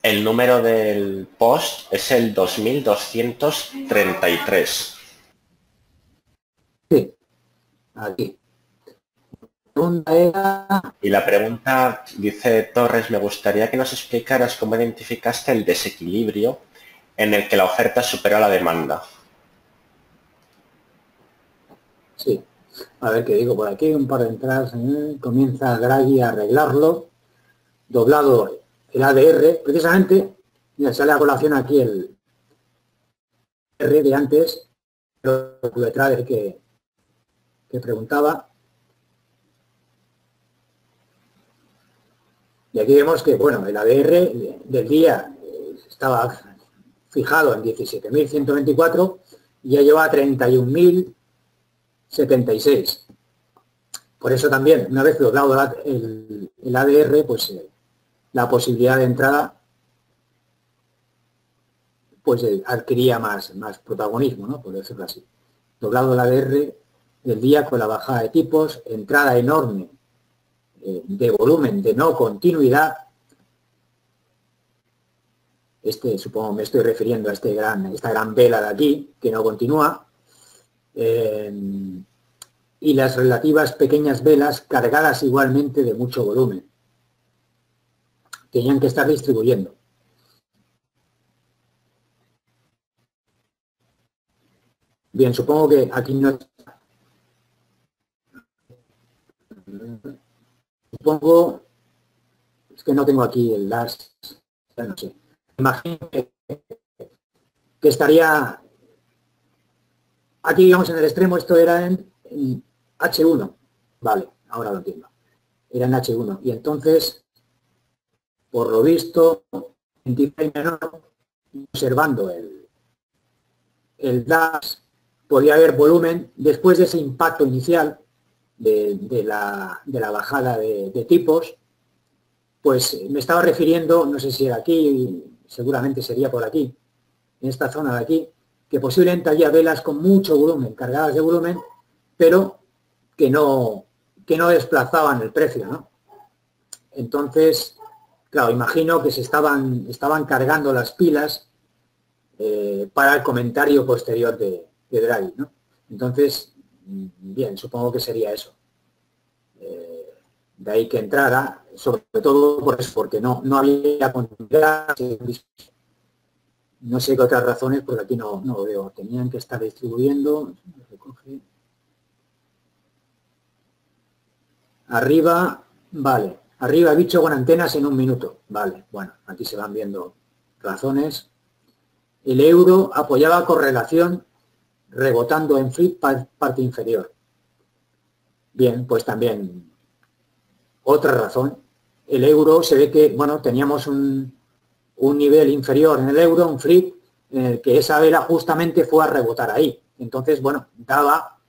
El número del post es el 2233. Sí, aquí. La pregunta era... Y la pregunta, dice Torres, me gustaría que nos explicaras cómo identificaste el desequilibrio en el que la oferta superó a la demanda. Sí. A ver qué digo por aquí, un par de entradas. Comienza Draghi a arreglarlo. Doblado el ADR, precisamente, mira, sale a colación aquí el R de antes, detrás que preguntaba. Y aquí vemos que, bueno, el ADR del día estaba fijado en 17.124 y ya lleva a 31.076. Por eso también, una vez doblado el ADR, pues la posibilidad de entrada pues adquiría más protagonismo, ¿no? Por decirlo así. Doblado el ADR del día con la bajada de tipos, entrada enorme de volumen de no continuidad. Supongo me estoy refiriendo a esta gran vela de aquí, que no continúa. Y las relativas pequeñas velas cargadas igualmente de mucho volumen. Tenían que estar distribuyendo. Bien, supongo que aquí no... Supongo... Es que no tengo aquí el DAS, no sé. Imagino que estaría... Aquí, digamos, en el extremo, esto era en H1. Vale, ahora lo entiendo. Era en H1. Y entonces, por lo visto, en time menor, observando el DAS, podía haber volumen después de ese impacto inicial de la bajada de tipos. Pues me estaba refiriendo, no sé si era aquí, seguramente sería por aquí, en esta zona de aquí, que posiblemente había velas con mucho volumen, cargadas de volumen, pero que no desplazaban el precio, ¿no? Entonces, claro, imagino que se estaban cargando las pilas para el comentario posterior de Draghi, ¿no? Entonces, bien, supongo que sería eso. De ahí que entrara, sobre todo por eso, porque no había continuidad, no sé qué otras razones, porque aquí no lo veo. Tenían que estar distribuyendo. Arriba, vale. Arriba bicho con antenas en 1 minuto. Vale, bueno, aquí se van viendo razones. El euro apoyaba correlación rebotando en flip parte inferior. Bien, pues también otra razón. El euro se ve que, bueno, teníamos un nivel inferior en el euro, un flip, en el que esa vela justamente fue a rebotar ahí. Entonces, bueno, daba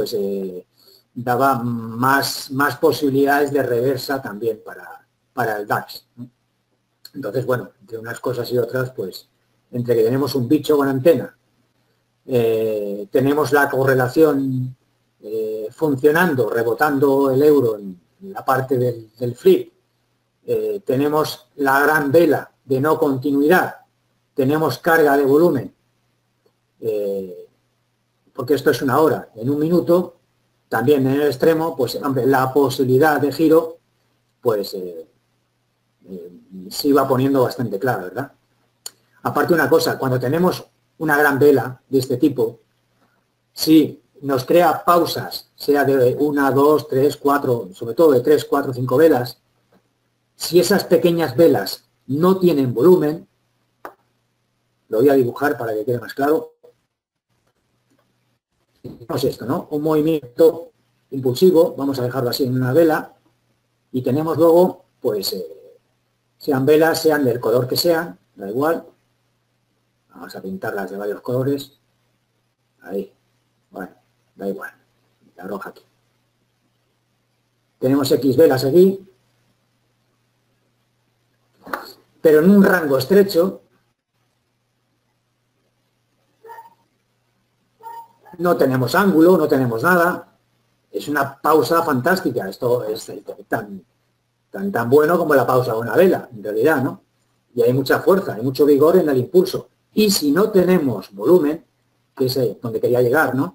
más posibilidades de reversa también para el DAX, ¿no? Entonces, bueno, entre unas cosas y otras, pues, entre que tenemos un bicho con antena, tenemos la correlación funcionando, rebotando el euro en la parte del flip, tenemos la gran vela de no continuidad, tenemos carga de volumen, porque esto es 1 hora, en 1 minuto, también en el extremo, pues hombre, la posibilidad de giro, pues se iba poniendo bastante clara, ¿verdad? Aparte una cosa, cuando tenemos una gran vela de este tipo, si nos crea pausas, sea de 1, 2, 3, 4, sobre todo de 3, 4, 5 velas, si esas pequeñas velas no tienen volumen, lo voy a dibujar para que quede más claro. Tenemos esto, ¿no? Un movimiento impulsivo, vamos a dejarlo así en una vela, y tenemos luego, pues, sean velas, sean del color que sean, da igual. Vamos a pintarlas de varios colores. Ahí. Bueno, da igual. La roja aquí. Tenemos X velas aquí. Pero en un rango estrecho, no tenemos ángulo, no tenemos nada. Es una pausa fantástica. Esto es tan bueno como la pausa de una vela, en realidad, ¿no? y hay mucha fuerza, hay mucho vigor en el impulso. Y si no tenemos volumen, que es donde quería llegar, ¿no?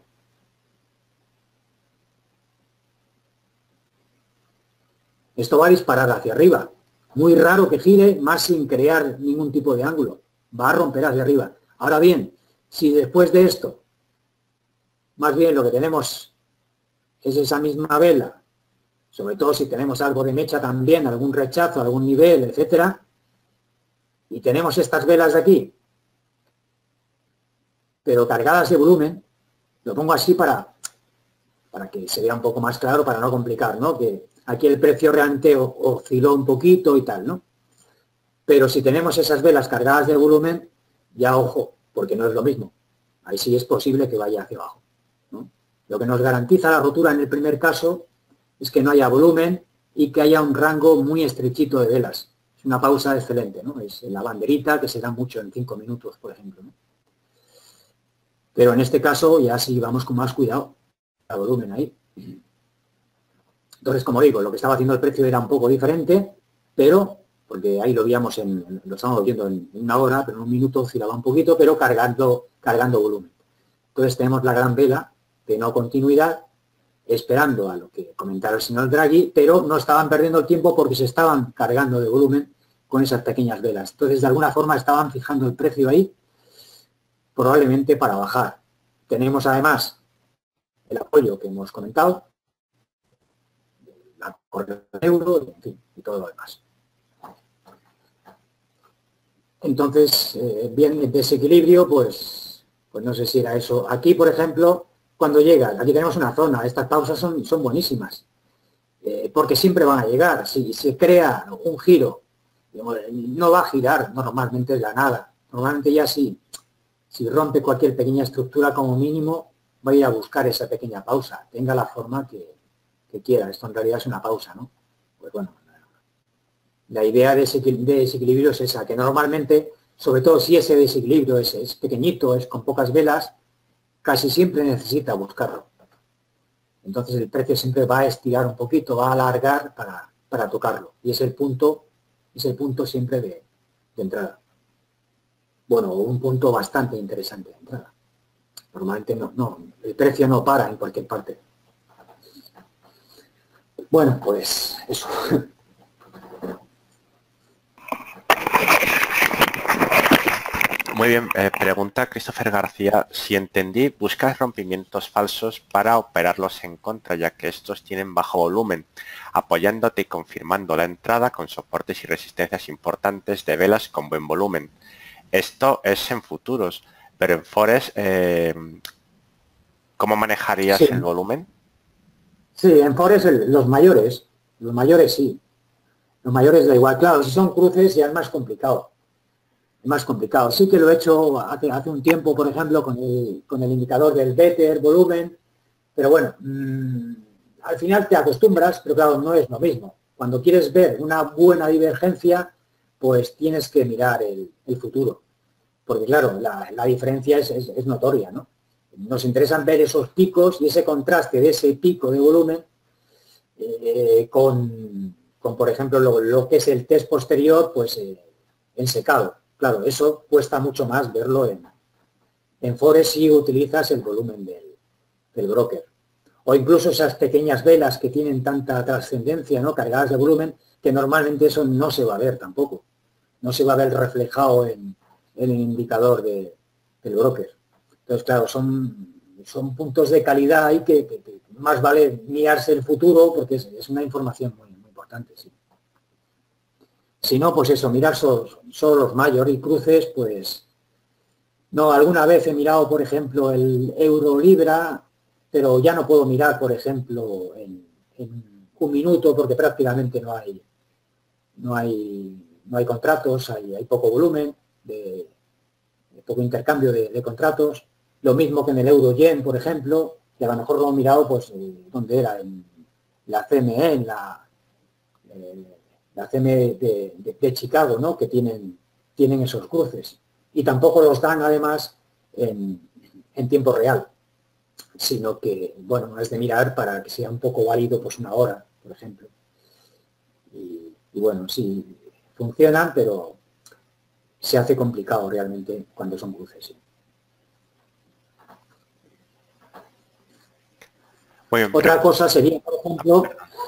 Esto va a disparar hacia arriba. Muy raro que gire, más sin crear ningún tipo de ángulo. Va a romper hacia arriba. Ahora bien, si después de esto, más bien lo que tenemos es esa misma vela, sobre todo si tenemos algo de mecha también, algún rechazo, algún nivel, etcétera, y tenemos estas velas de aquí, pero cargadas de volumen, lo pongo así para que se vea un poco más claro, para no complicar, ¿no? Que aquí el precio realmente osciló un poquito y tal, ¿no? Pero si tenemos esas velas cargadas de volumen, ya ojo, porque no es lo mismo. Ahí sí es posible que vaya hacia abajo, ¿no? Lo que nos garantiza la rotura en el primer caso es que no haya volumen y que haya un rango muy estrechito de velas. Es una pausa excelente, ¿no? Es la banderita que se da mucho en 5 minutos, por ejemplo, ¿no? Pero en este caso ya sí vamos con más cuidado. El volumen ahí. Entonces, como digo, lo que estaba haciendo el precio era un poco diferente, pero, porque ahí lo veíamos lo estamos viendo en una hora, pero en un minuto oscilaba un poquito, pero cargando volumen. Entonces tenemos la gran vela de no continuidad, esperando a lo que comentara el señor Draghi, pero no estaban perdiendo el tiempo porque se estaban cargando de volumen con esas pequeñas velas. Entonces, de alguna forma estaban fijando el precio ahí, probablemente para bajar. Tenemos además el apoyo que hemos comentado, la corrección del euro, en fin, y todo lo demás. Entonces, bien, el desequilibrio, pues no sé si era eso. Aquí, por ejemplo, cuando llega, aquí tenemos una zona, estas pausas son buenísimas, porque siempre van a llegar. Si se crea un giro, no va a girar normalmente de la nada. Normalmente ya si rompe cualquier pequeña estructura, como mínimo, va a ir a buscar esa pequeña pausa, tenga la forma que quiera. Esto en realidad es una pausa, ¿no? Pues bueno, la idea de desequilibrio es esa, que normalmente, sobre todo si ese desequilibrio es pequeñito, es con pocas velas, casi siempre necesita buscarlo. Entonces el precio siempre va a estirar un poquito, va a alargar para tocarlo. Y es el punto siempre de entrada. Bueno, un punto bastante interesante de entrada. Normalmente el precio no para en cualquier parte. Bueno, pues eso. Muy bien, pregunta Christopher García, si entendí, buscas rompimientos falsos para operarlos en contra, ya que estos tienen bajo volumen, apoyándote y confirmando la entrada con soportes y resistencias importantes de velas con buen volumen. Esto es en futuros, pero en Forex, ¿cómo manejarías Sí. el volumen? Sí, en Forex los mayores sí. Los mayores da igual. Claro, si son cruces ya es más complicado. Sí que lo he hecho hace un tiempo, por ejemplo, con el indicador del Better, volumen, pero bueno, al final te acostumbras, pero claro, no es lo mismo. Cuando quieres ver una buena divergencia, pues tienes que mirar el futuro, porque claro, la diferencia es notoria, ¿no? Nos interesan ver esos picos y ese contraste de ese pico de volumen con, por ejemplo, lo que es el test posterior, pues en secado. Claro, eso cuesta mucho más verlo en Forex si utilizas el volumen del broker. O incluso esas pequeñas velas que tienen tanta trascendencia, ¿no? Cargadas de volumen, que normalmente eso no se va a ver tampoco. No se va a ver reflejado en el indicador del broker. Entonces, claro, son puntos de calidad ahí que más vale mirarse el futuro porque es una información muy, muy importante, sí. Si no, pues eso, mirar solo los mayores y cruces, pues no, alguna vez he mirado, por ejemplo, el euro-libra, pero ya no puedo mirar, por ejemplo, en un minuto porque prácticamente no hay contratos, hay poco volumen, de poco intercambio de contratos. Lo mismo que en el euro-yen, por ejemplo, que a lo mejor lo he mirado, pues, ¿dónde era? En la CME, en la CME de Chicago, ¿no? Que tienen esos cruces. Y tampoco los dan, además, en tiempo real, sino que, bueno, es de mirar para que sea un poco válido, pues una hora, por ejemplo. Y bueno, sí, funcionan, pero se hace complicado realmente cuando son cruces. ¿Sí? Otra cosa sería, por ejemplo,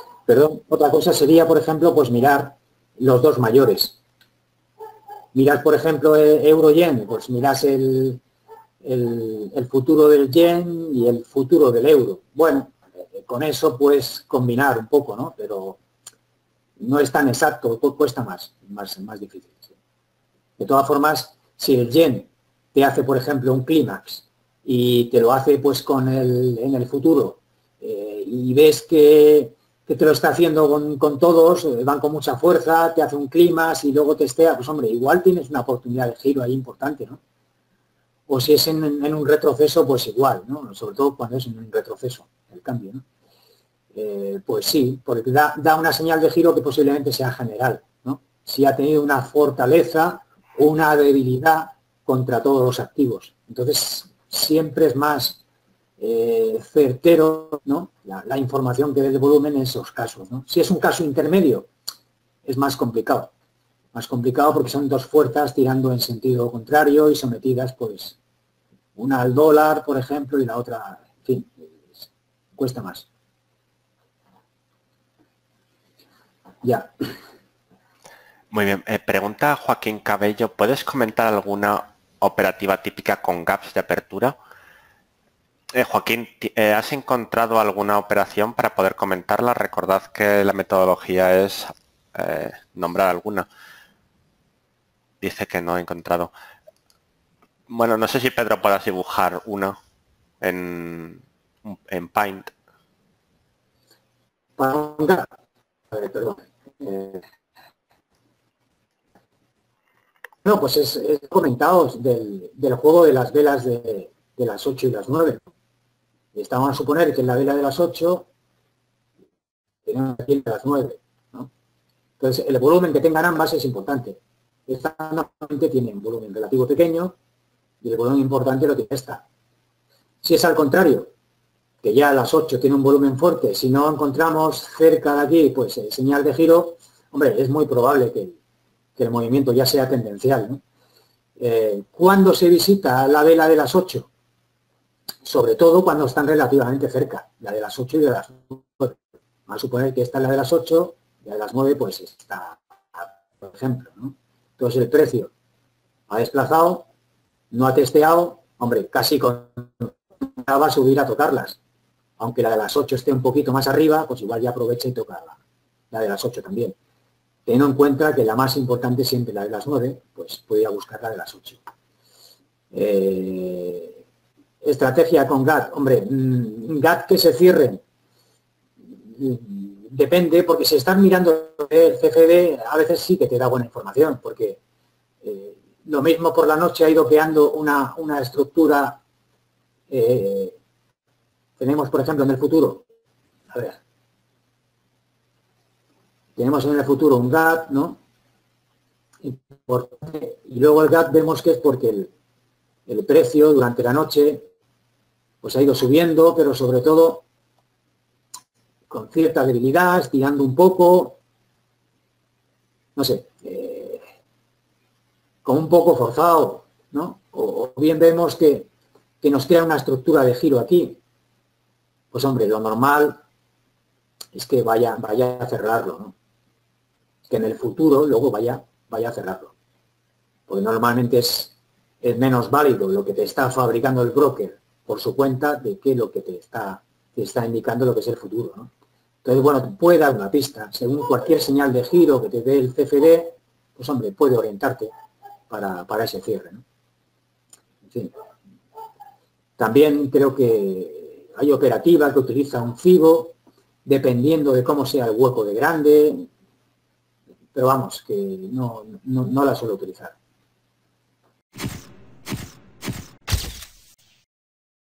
pues mirar los dos mayores. Mirad, por ejemplo, euro-yen, pues mirás el futuro del yen y el futuro del euro. Bueno, con eso puedes combinar un poco, ¿no? Pero no es tan exacto, cuesta más difícil. ¿Sí? De todas formas, si el yen te hace, por ejemplo, un clímax y te lo hace pues en el futuro y ves que te lo está haciendo con todos, van con mucha fuerza, te hace un clímax y luego testea, pues hombre, igual tienes una oportunidad de giro ahí importante, ¿no? O si es en un retroceso, pues igual, ¿no? Sobre todo cuando es en un retroceso el cambio, ¿no? Pues sí, porque da una señal de giro que posiblemente sea general, ¿no? Si ha tenido una fortaleza o una debilidad contra todos los activos. Entonces, siempre es más certero, ¿no? La información que dé de volumen en esos casos, ¿no? Si es un caso intermedio, es más complicado. Más complicado porque son dos fuerzas tirando en sentido contrario y sometidas, pues, una al dólar, por ejemplo, y la otra, en fin, cuesta más. Ya. Muy bien. Pregunta Joaquín Cabello, ¿puedes comentar alguna operativa típica con gaps de apertura? Joaquín, ¿has encontrado alguna operación para poder comentarla? Recordad que la metodología es nombrar alguna. Dice que no ha encontrado. Bueno, no sé si Pedro puedas dibujar una en Paint. Perdón. No, pues es comentado del juego de las velas de las 8 y las 9. Estamos a suponer que en la vela de las 8 tenemos aquí de las 9. ¿No? Entonces, el volumen que tengan ambas es importante. Esta normalmente tiene un volumen relativo pequeño y el volumen importante lo tiene esta. Si es al contrario, que ya a las 8 tiene un volumen fuerte, si no encontramos cerca de aquí, pues señal de giro, hombre, es muy probable que el movimiento ya sea tendencial, ¿no? ¿Cuándo se visita la vela de las 8? Sobre todo cuando están relativamente cerca, la de las 8 y de las 9. Vamos a suponer que esta es la de las 8, y la de las 9 pues está, por ejemplo, ¿no? Entonces el precio ha desplazado, no ha testeado, hombre, casi va a subir a tocarlas. Aunque la de las 8 esté un poquito más arriba, pues igual ya aprovecha y toca la de las 8 también. Teniendo en cuenta que la más importante siempre la de las 9, pues puede ir a buscar la de las 8. Estrategia con GAT. Hombre, GAT que se cierren. Depende, porque si estás mirando el CFD, a veces sí que te da buena información, porque lo mismo por la noche ha ido creando una estructura. Tenemos, por ejemplo, en el futuro, a ver, tenemos en el futuro un gap, ¿no? Y luego el gap vemos que es porque el precio durante la noche pues ha ido subiendo, pero sobre todo con cierta debilidad, estirando un poco, no sé, como un poco forzado, ¿no? O bien vemos que nos crea una estructura de giro aquí. Pues hombre, lo normal es que vaya a cerrarlo, ¿no? Que en el futuro luego vaya a cerrarlo. Porque normalmente es menos válido lo que te está fabricando el broker por su cuenta de que lo que te está indicando lo que es el futuro, ¿no? Entonces, bueno, puede dar una pista. Según cualquier señal de giro que te dé el CFD, pues hombre, puede orientarte para ese cierre, ¿no? En fin. También creo que hay operativas que utilizan un FIBO, dependiendo de cómo sea el hueco de grande, pero vamos, que no la suelo utilizar.